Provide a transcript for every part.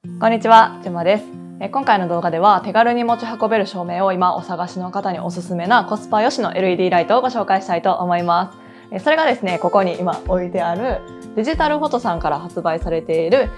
こんにちは、じゅまです。今回の動画では手軽に持ち運べる照明を今お探しの方におすすめなコスパ良しの LED ライトをご紹介したいと思います。それがですね、ここに今置いてあるデジタルフォトさんから発売されている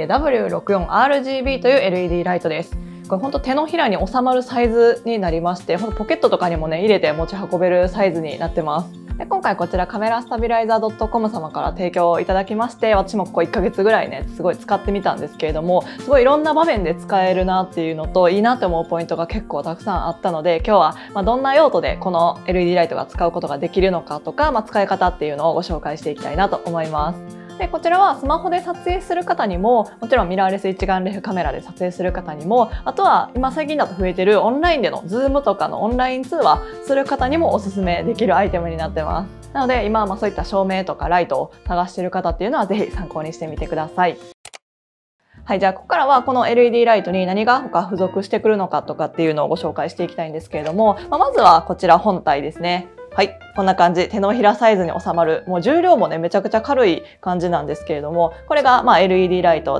W64RGB という LED ライトです。これ本当手のひらに収まるサイズになりまして、本当ポケットとかにもね入れて持ち運べるサイズになってます。で今回こちらカメラスタビライザー .com 様から提供いただきまして、私もここ1ヶ月ぐらいねすごい使ってみたんですけれども、すごいいろんな場面で使えるなっていうのと、いいなって思うポイントが結構たくさんあったので、今日はどんな用途でこの LED ライトが使うことができるのかとか、使い方っていうのをご紹介していきたいなと思います。でこちらはスマホで撮影する方にも、もちろんミラーレス一眼レフカメラで撮影する方にも、あとは今最近だと増えてるオンラインでの Zoom とかのオンライン通話する方にもおすすめできるアイテムになってます。なので今はそういった照明とかライトを探している方っていうのはぜひ参考にしてみてください。はい、じゃあここからはこの LED ライトに何が他付属してくるのかとかっていうのをご紹介していきたいんですけれども、まずはこちら本体ですね。はい、こんな感じ、手のひらサイズに収まる、もう重量もねめちゃくちゃ軽い感じなんですけれども、これがLED ライト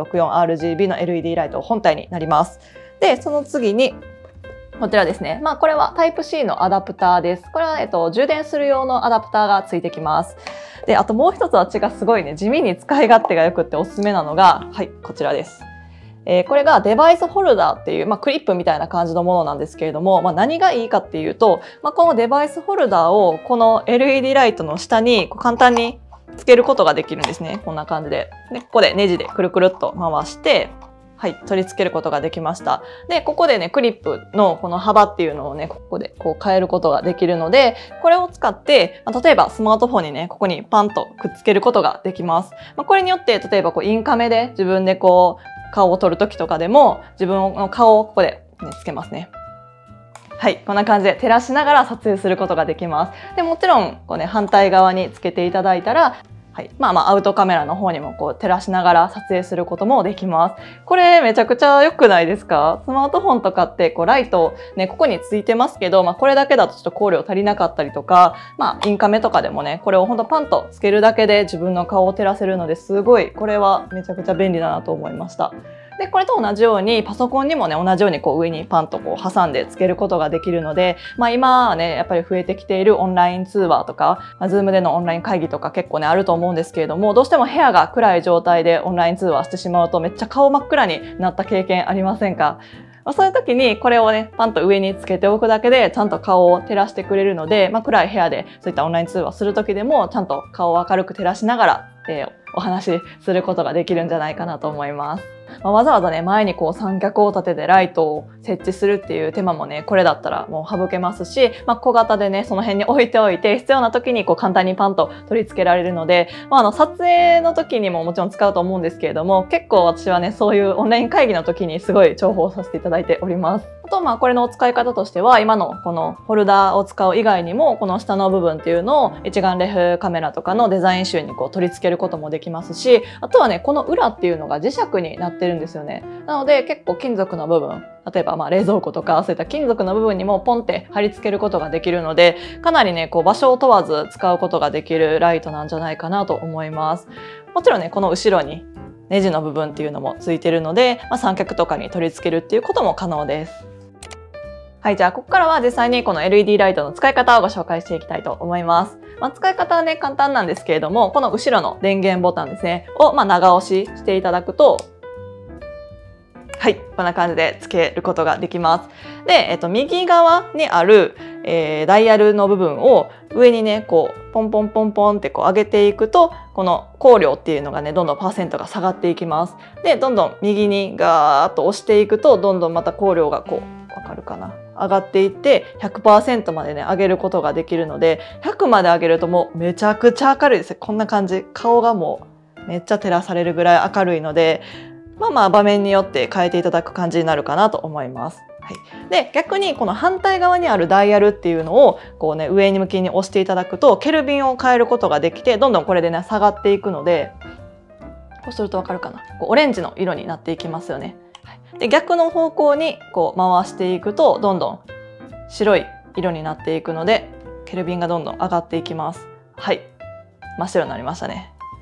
W64RGB の LED ライト本体になります。でその次にこちらですね。これは Type-C のアダプターです。これは、充電する用のアダプターがついてきます。で、あともう一つ私がすごいね、地味に使い勝手が良くっておすすめなのが、はい、こちらです。これがデバイスホルダーっていう、クリップみたいな感じのものなんですけれども、何がいいかっていうと、このデバイスホルダーをこの LED ライトの下に簡単につけることができるんですね。こんな感じで。で、ここでネジでくるくるっと回して、はい、取り付けることができました。で、ここでね、クリップのこの幅っていうのをね、ここで変えることができるので、これを使って、例えばスマートフォンにね、ここにパンとくっつけることができます。これによって、例えばインカメで自分で顔を撮るときとかでも、自分の顔をここで、ね、つけますね。はい、こんな感じで照らしながら撮影することができます。でもちろん、反対側につけていただいたら、はい、アウトカメラの方にも照らしながら撮影することもできます。これめちゃくちゃ良くないですか？スマートフォンとかってライトね、ここについてますけど、これだけだとちょっと光量足りなかったりとか、インカメとかでもね、これをほんとパンとつけるだけで自分の顔を照らせるので、すごいこれはめちゃくちゃ便利だなと思いました。でこれと同じようにパソコンにもね同じように上にパンと挟んでつけることができるので、今はねやっぱり増えてきているオンライン通話とか、Zoom でのオンライン会議とか結構ねあると思うんですけれども、どうしても部屋が暗い状態でオンライン通話してしまうとめっちゃ顔真っ暗になった経験ありませんか？そういう時にこれをねパンと上につけておくだけでちゃんと顔を照らしてくれるので、暗い部屋でそういったオンライン通話する時でもちゃんと顔を明るく照らしながら、お話しすることができるんじゃないかなと思います。わざわざね前に三脚を立ててライトを設置するっていう手間もねこれだったらもう省けますし、小型でねその辺に置いておいて必要な時に簡単にパンと取り付けられるので、撮影の時にももちろん使うと思うんですけれども、結構私はねそういうオンライン会議の時にすごい重宝させていただいております。あとこれの使い方としては、今のこのホルダーを使う以外にもこの下の部分っていうのを一眼レフカメラとかのデザイン集に取り付けることもできますし、あとはねこの裏っていうのが磁石になってるんですよね。なので結構金属の部分、例えば冷蔵庫とかそういった金属の部分にもポンって貼り付けることができるので、かなりね場所を問わず使うことができるライトなんじゃないかなと思います。もちろんねこの後ろにネジの部分っていうのもついてるので、三脚とかに取り付けるっていうことも可能です。はい、じゃあここからは実際にこの LED ライトの使い方をご紹介していきたいと思います。使い方はね簡単なんですけれども、この後ろの電源ボタンですねを長押ししていただくと、はい、こんな感じでつけることができます。で、右側にある、ダイヤルの部分を上にねポンポンポンポンって上げていくと、この光量っていうのがねどんどんパーセントが下がっていきます。でどんどん右にガーッと押していくと、どんどんまた光量がわかるかな、上がっていって 100% までね上げることができるので、100まで上げるともうめちゃくちゃ明るいです。こんな感じ、顔がもうめっちゃ照らされるぐらい明るいので、場面によって変えていただく感じになるかなと思います。はい、で逆にこの反対側にあるダイヤルっていうのを上に向きに押していただくと、ケルビンを変えることができて、どんどんこれでね下がっていくので、こうするとわかるかな、オレンジの色になっていきますよね。で逆の方向に回していくと、どんどん白い色になっていくので、ケルビンがどんどん上がっていきます。はい、真っ白になりましたね。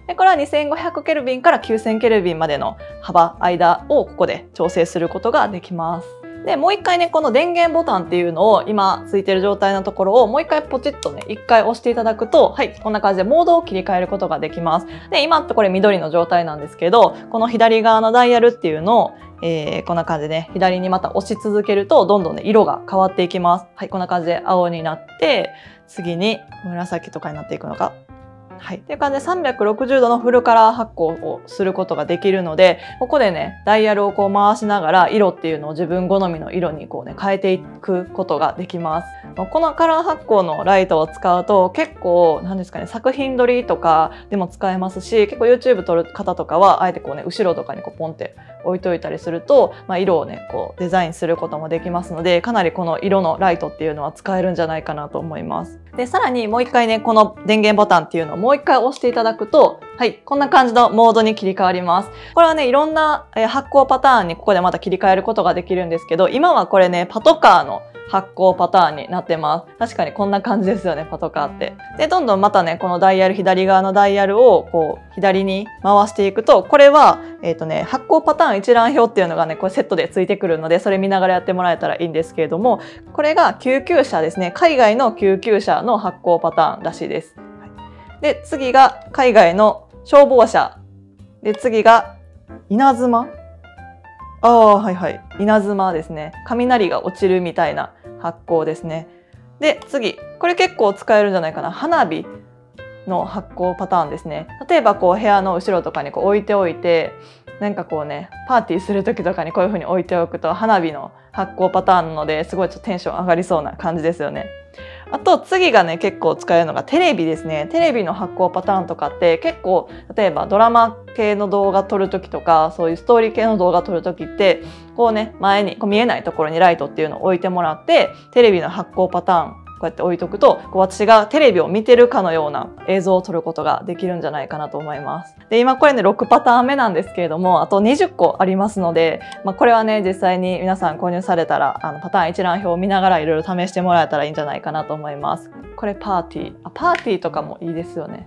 でこれは2500ケルビンから9000ケルビンまでの間をここで調整することができます。でもう一回ね、この電源ボタンっていうのを今ついてる状態のところをもう一回ポチッとね、一回押していただくと、はい、こんな感じでモードを切り替えることができます。で、今ってこれ緑の状態なんですけど、この左側のダイヤルっていうのを、こんな感じでね、左にまた押し続けると、どんどんね、色が変わっていきます。はい、こんな感じで青になって、次に紫とかになっていくのか。はい、っていう感じで360度のフルカラー発光をすることができるので、ここでね、ダイヤルをこう回しながら色っていうのを自分好みの色にこうね、変えていくことができます。このカラー発光のライトを使うと結構何ですかね、作品撮りとかでも使えますし、結構 YouTube 撮る方とかはあえてこうね、後ろとかにこうポンって置いといたりすると、色をね、こうデザインすることもできますので、かなりこの色のライトっていうのは使えるんじゃないかなと思います。で、さらにもう一回ね、この電源ボタンっていうのをもう一回押していただくと、はい、こんな感じのモードに切り替わります。これはね、いろんな発光パターンにここでまた切り替えることができるんですけど、今はこれね、パトカーの発光パターンになってます。確かにこんな感じですよね、パトカーって。で、どんどんまたね、このダイヤル、左側のダイヤルをこう、左に回していくと、これは、発光パターン一覧表っていうのがね、これセットでついてくるので、それ見ながらやってもらえたらいいんですけれども、これが救急車ですね。海外の救急車の発光パターンらしいです。で、次が海外の消防車。で、次が稲妻。はいはい。稲妻ですね。雷が落ちるみたいな発光ですね。で、次。これ結構使えるんじゃないかな。花火の発光パターンですね。例えばこう部屋の後ろとかにこう置いておいて、なんかこうね、パーティーする時とかにこういう風に置いておくと花火の発光パターンなので、すごいちょっとテンション上がりそうな感じですよね。あと次がね、結構使えるのがテレビですね。テレビの発光パターンとかって結構、例えばドラマ系の動画撮る時とか、そういうストーリー系の動画撮る時って、こうね、前にこう見えないところにライトっていうのを置いてもらって、テレビの発光パターン、こうやって置いとくと、こう私がテレビを見てるかのような映像を撮ることができるんじゃないかなと思います。で、今これね、6パターン目なんですけれども、あと20個ありますので、これはね、実際に皆さん購入されたら、パターン一覧表を見ながらいろいろ試してもらえたらいいんじゃないかなと思います。これパーティー。パーティーとかもいいですよね。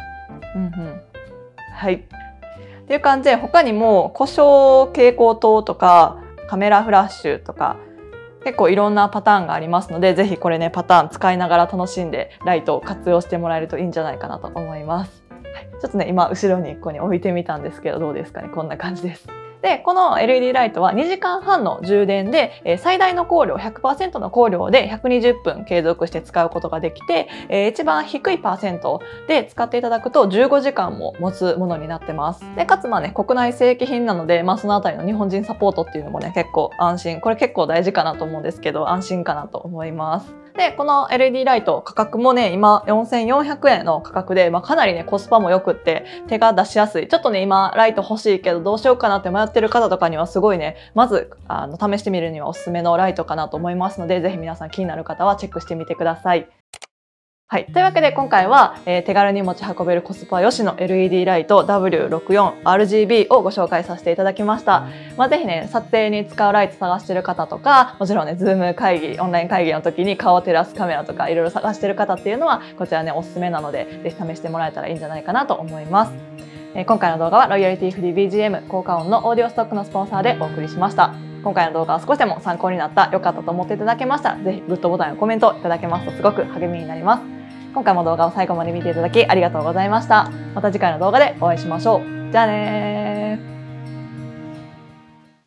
はい。っていう感じで、他にも故障蛍光灯とか、カメラフラッシュとか、結構いろんなパターンがありますので、ぜひこれね、パターン使いながら楽しんでライトを活用してもらえるといいんじゃないかなと思います。はい、ちょっとね、今後ろにここに置いてみたんですけど、どうですかね、こんな感じです。で、この LED ライトは2時間半の充電で、最大の光量 100% の光量で120分継続して使うことができて、一番低いパーセントで使っていただくと15時間も持つものになってます。で、かつね、国内正規品なので、そのあたりの日本人サポートっていうのもね、結構安心。これ結構大事かなと思うんですけど、安心かなと思います。で、この LED ライト価格もね、今4400円の価格で、かなりね、コスパも良くって手が出しやすい。ちょっとね、今ライト欲しいけどどうしようかなって迷ってる方とかにはすごいね、まず試してみるにはおすすめのライトかなと思いますので、ぜひ皆さん気になる方はチェックしてみてください。はい。というわけで今回は、手軽に持ち運べるコスパ良しの LED ライト W64RGB をご紹介させていただきました。ぜひね、撮影に使うライト探してる方とか、もちろんね、ズーム会議、オンライン会議の時に顔を照らすカメラとかいろいろ探してる方っていうのは、こちらね、おすすめなので、ぜひ試してもらえたらいいんじゃないかなと思います。今回の動画はロイヤリティフリー BGM 効果音のオーディオストックのスポンサーでお送りしました。今回の動画が少しでも参考になった、良かったと思っていただけましたら、ぜひグッドボタンやコメントいただけますとすごく励みになります。今回も動画を最後まで見ていただきありがとうございました。また次回の動画でお会いしましょう。じゃあねー。